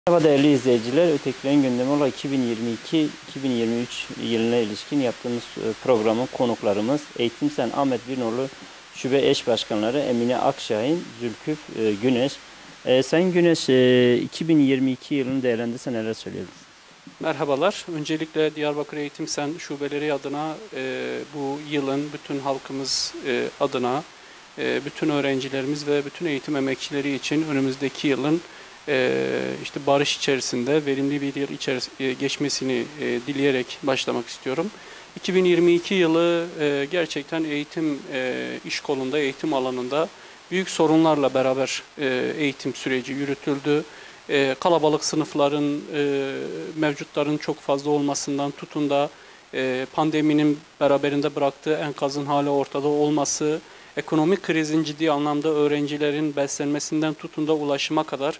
Merhaba değerli izleyiciler. Ötekilerin gündemi olan 2022-2023 yılına ilişkin yaptığımız programın konuklarımız Eğitim Sen Ahmet Birnoğlu Şube Eş Başkanları Emine Akşahin, Zülküf Güneş. Sayın Güneş, 2022 yılını değerlendirse neler söyleyebiliriz? Merhabalar. Öncelikle Diyarbakır Eğitim Sen şubeleri adına bu yılın bütün halkımız adına bütün öğrencilerimiz ve bütün eğitim emekçileri için önümüzdeki yılın işte barış içerisinde verimli bir yıl geçmesini dileyerek başlamak istiyorum. 2022 yılı gerçekten eğitim iş kolunda, eğitim alanında büyük sorunlarla beraber eğitim süreci yürütüldü. Kalabalık sınıfların, mevcutların çok fazla olmasından tutun da pandeminin beraberinde bıraktığı enkazın hala ortada olması, ekonomik krizin ciddi anlamda öğrencilerin beslenmesinden tutun da ulaşıma kadar,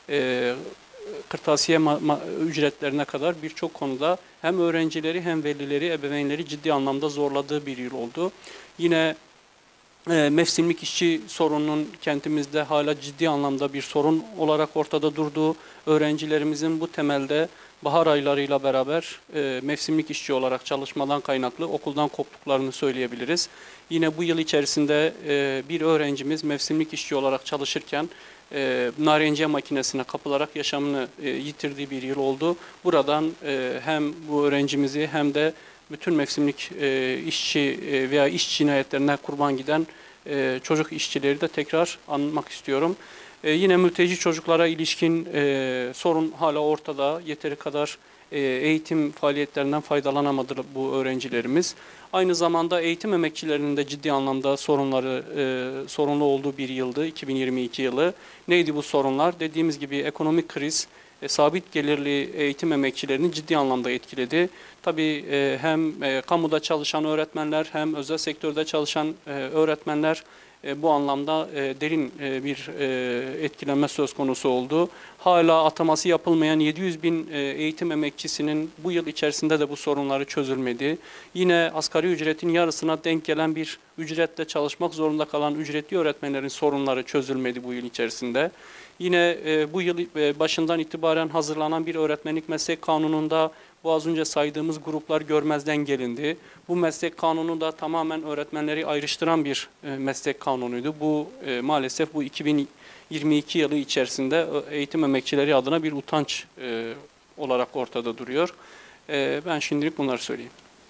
kırtasiye ücretlerine kadar birçok konuda hem öğrencileri hem velileri, ebeveynleri ciddi anlamda zorladığı bir yıl oldu. Yine mevsimlik işçi sorununun kentimizde hala ciddi anlamda bir sorun olarak ortada durduğu, öğrencilerimizin bu temelde bahar aylarıyla beraber mevsimlik işçi olarak çalışmadan kaynaklı okuldan koptuklarını söyleyebiliriz. Yine bu yıl içerisinde bir öğrencimiz mevsimlik işçi olarak çalışırken narenciye makinesine kapılarak yaşamını yitirdiği bir yıl oldu. Buradan hem bu öğrencimizi hem de bütün mevsimlik işçi veya iş cinayetlerine kurban giden çocuk işçileri de tekrar anmak istiyorum. Yine mülteci çocuklara ilişkin sorun hala ortada. Yeteri kadar eğitim faaliyetlerinden faydalanamadı bu öğrencilerimiz. Aynı zamanda eğitim emekçilerinin de ciddi anlamda sorunlu olduğu bir yıldı 2022 yılı. Neydi bu sorunlar? Dediğimiz gibi ekonomik kriz sabit gelirli eğitim emekçilerini ciddi anlamda etkiledi. Tabii hem kamuda çalışan öğretmenler hem özel sektörde çalışan öğretmenler bu anlamda derin bir etkilenme söz konusu oldu. Hala ataması yapılmayan 700 bin eğitim emekçisinin bu yıl içerisinde de bu sorunları çözülmedi. Yine asgari ücretin yarısına denk gelen bir ücretle çalışmak zorunda kalan ücretli öğretmenlerin sorunları çözülmedi bu yıl içerisinde. Yine bu yıl başından itibaren hazırlanan bir öğretmenlik meslek kanununda bu az önce saydığımız gruplar görmezden gelindi. Bu meslek kanunu da tamamen öğretmenleri ayrıştıran bir meslek kanunuydu. Bu maalesef bu 2022 yılı içerisinde eğitim emekçileri adına bir utanç olarak ortada duruyor. Ben şimdilik bunları söyleyeyim.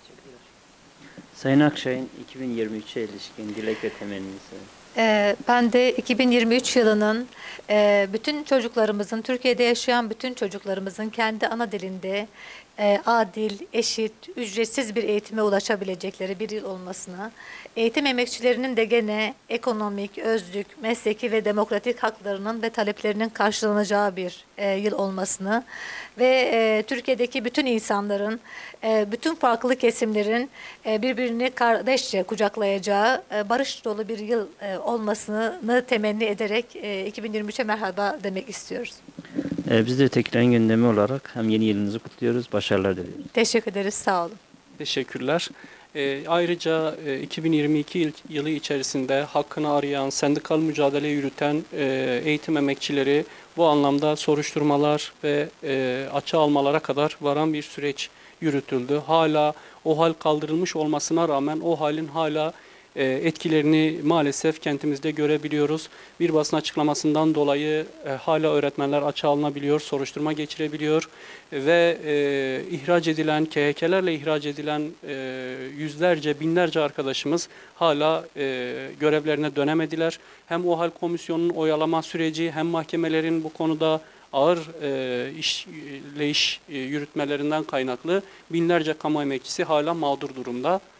Sayın Akşahin, 2023'e ilişkin dilek ve temennisi. Ben de 2023 yılının bütün çocuklarımızın, Türkiye'de yaşayan bütün çocuklarımızın kendi ana dilinde adil, eşit, ücretsiz bir eğitime ulaşabilecekleri bir yıl olmasını, eğitim emekçilerinin de gene ekonomik, özlük, mesleki ve demokratik haklarının ve taleplerinin karşılanacağı bir yıl olmasını ve Türkiye'deki bütün insanların, bütün farklı kesimlerin birbirini kardeşçe kucaklayacağı barış dolu bir yıl olmasını temenni ederek 2023'e merhaba demek istiyoruz. Biz de Ötekilerin gündemi olarak hem yeni yılınızı kutluyoruz, başarılar diliyoruz. Teşekkür ederiz, sağ olun. Teşekkürler. Ayrıca 2022 yılı içerisinde hakkını arayan, sendikal mücadele yürüten eğitim emekçileri bu anlamda soruşturmalar ve açığa almalara kadar varan bir süreç yürütüldü. Hala o hal kaldırılmış olmasına rağmen o halin hala etkilerini maalesef kentimizde görebiliyoruz. Bir basın açıklamasından dolayı hala öğretmenler açığa alınabiliyor, soruşturma geçirebiliyor ve ihraç edilen, KHK'lerle ihraç edilen yüzlerce, binlerce arkadaşımız hala görevlerine dönemediler. Hem o hal komisyonunun oyalama süreci hem mahkemelerin bu konuda ağır iş yürütmelerinden kaynaklı binlerce kamu emekçisi hala mağdur durumda.